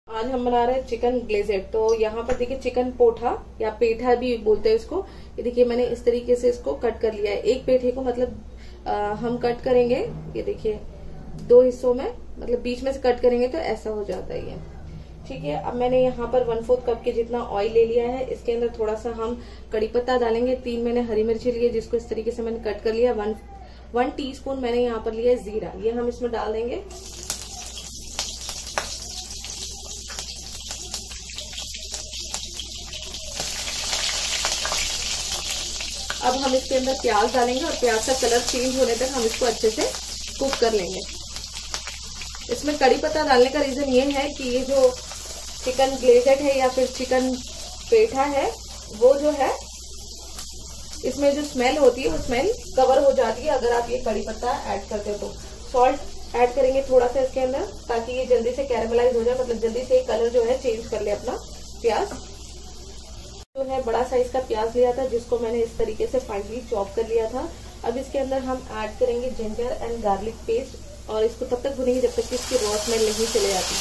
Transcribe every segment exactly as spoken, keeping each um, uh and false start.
आज हम बना रहे हैं चिकन ग्लेजेड। तो यहाँ पर देखिए चिकन पोठा या पेठा भी बोलते हैं इसको। ये देखिए मैंने इस तरीके से इसको कट कर लिया है। एक पेठे को मतलब आ, हम कट करेंगे, ये देखिए दो हिस्सों में, मतलब बीच में से कट करेंगे तो ऐसा हो जाता है ये। ठीक है, अब मैंने यहाँ पर वन फोर्थ कप के जितना ऑयल ले लिया है। इसके अंदर थोड़ा सा हम कड़ी पत्ता डालेंगे। तीन मैंने हरी मिर्ची लिए जिसको इस तरीके से मैंने कट कर लिया। वन वन टीस्पून मैंने यहाँ पर लिया जीरा, ये हम इसमें डाल देंगे। अब हम इसके अंदर प्याज डालेंगे और प्याज का कलर चेंज होने तक हम इसको अच्छे से कुक कर लेंगे। इसमें कड़ी पत्ता डालने का रीजन ये है कि ये जो चिकन ग्लेजेड है या फिर चिकन पेठा है, वो जो है इसमें जो स्मेल होती है वो स्मेल कवर हो जाती है अगर आप ये कड़ी पत्ता ऐड करते हो तो। सॉल्ट ऐड करेंगे थोड़ा सा इसके अंदर ताकि ये जल्दी से कैरेमलाइज हो जाए, मतलब जल्दी से कलर जो है चेंज कर ले अपना। प्याज जो है बड़ा साइज का प्याज लिया था जिसको मैंने इस तरीके से फाइनली चॉप कर लिया था। अब इसके अंदर हम ऐड करेंगे जिंजर एंड गार्लिक पेस्ट और इसको तब तक भुनेंगे जब तक कि इसकी रॉ स्मेल नहीं चले जाती।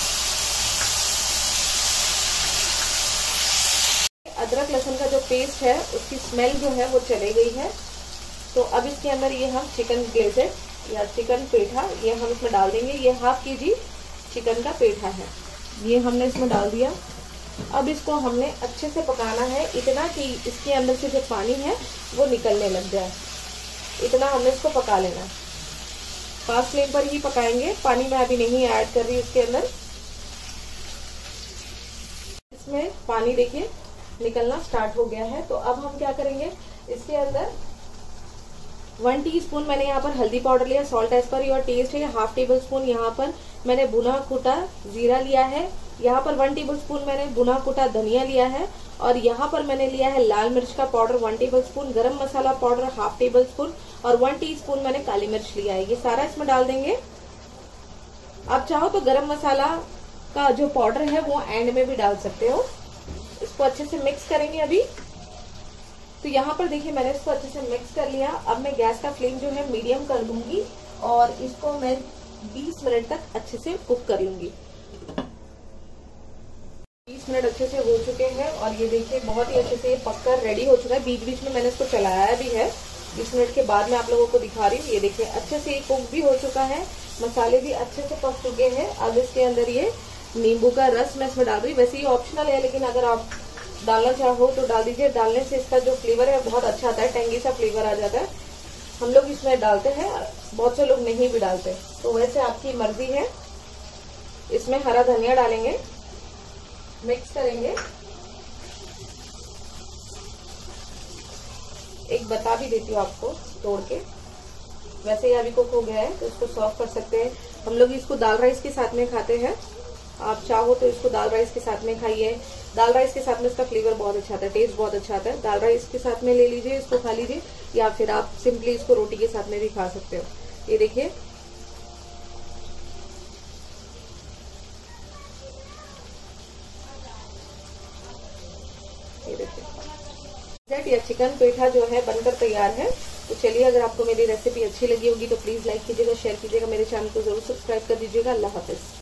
अदरक लहसुन का जो पेस्ट है उसकी स्मेल जो है वो चली गई है। तो अब इसके अंदर ये हम चिकन ग्लेजेड या चिकन पेठा ये हम इसमें डाल देंगे। ये हाफ के जी चिकन का पेठा है, ये हमने इसमें डाल दिया। अब इसको हमने अच्छे से पकाना है, इतना कि इसके अंदर से जो पानी है वो निकलने लग जाए, इतना हमने इसको पका लेना है। फास्ट फ्लेम पर ही पकाएंगे, पानी मैं अभी नहीं ऐड कर रही इसके अंदर। इसमें पानी देखिए निकलना स्टार्ट हो गया है। तो अब हम क्या करेंगे, इसके अंदर वन टीस्पून मैंने यहाँ पर हल्दी पाउडर लिया, salt as per your taste है। हाफ टेबल स्पून यहाँ पर मैंने भुना कुटा जीरा लिया है। यहाँ पर वन टेबल स्पून मैंने भुना कुटा धनिया लिया है और यहाँ पर मैंने लिया है लाल मिर्च का पाउडर वन टेबल स्पून, गरम मसाला पाउडर हाफ टेबल स्पून और वन टीस्पून मैंने काली मिर्च लिया है। ये सारा इसमें डाल देंगे। आप चाहो तो गरम मसाला का जो पाउडर है वो एंड में भी डाल सकते हो। इसको अच्छे से मिक्स करेंगे अभी। तो यहाँ पर देखिए मैंने इसको अच्छे से मिक्स कर लिया। अब मैं गैस का फ्लेम जो है मीडियम कर दूंगी और इसको मैं बीस मिनट तक अच्छे से कुक कर लूंगी। बीस मिनट अच्छे से हो चुके हैं और ये देखिए बहुत ही अच्छे से ये पककर रेडी हो चुका है। बीच बीच में मैंने इसको चलाया भी है। बीस मिनट के बाद मैं आप लोगों को दिखा रही हूँ। ये देखिए अच्छे से ये कुक भी हो चुका है, मसाले भी अच्छे से पक चुके हैं। अब इसके अंदर ये नींबू का रस मैं इसमें डाल रही हूँ। वैसे ही ऑप्शनल है, लेकिन अगर आप डालना चाहो तो डाल दीजिए। डालने से इसका जो फ्लेवर है बहुत अच्छा आता है, टेंगी सा फ्लेवर आ जाता है। हम लोग इसमें डालते हैं, बहुत से लोग नहीं भी डालते, तो वैसे आपकी मर्जी है। इसमें हरा धनिया डालेंगे, मिक्स करेंगे। एक बता भी देती हूँ आपको तोड़ के, वैसे ही अभी कुक हो गया है तो इसको सर्व कर सकते हैं। हम लोग इसको दाल राइस के साथ में खाते हैं, आप चाहो तो इसको दाल राइस के साथ में खाइए। दाल राइस के साथ में इसका फ्लेवर बहुत अच्छा आता है, टेस्ट बहुत अच्छा आता है। दाल राइस के साथ में ले लीजिए, इसको खा लीजिए, या फिर आप सिंपली इसको रोटी के साथ में भी खा सकते हो। ये देखिए ये देखिए या चिकन पेठा जो है बनकर तैयार है। तो चलिए, अगर आपको मेरी रेसिपी अच्छी लगी होगी तो प्लीज लाइक कीजिएगा, शेयर कीजिएगा, मेरे चैनल को जरूर सब्सक्राइब कर दीजिएगा। अल्लाह हाफिज।